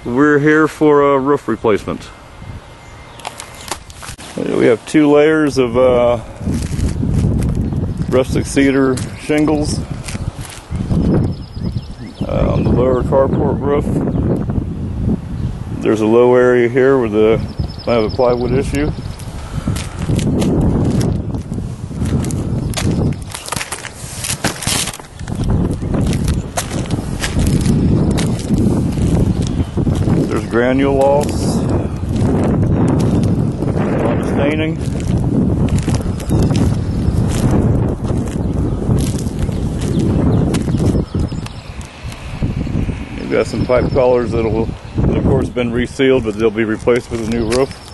We're here for a roof replacement. We have 2 layers of rustic cedar shingles on the lower carport roof. There's a low area here where I have a plywood issue. There's granule loss, staining. You've got some pipe collars that'll, of course, been resealed, but they'll be replaced with a new roof.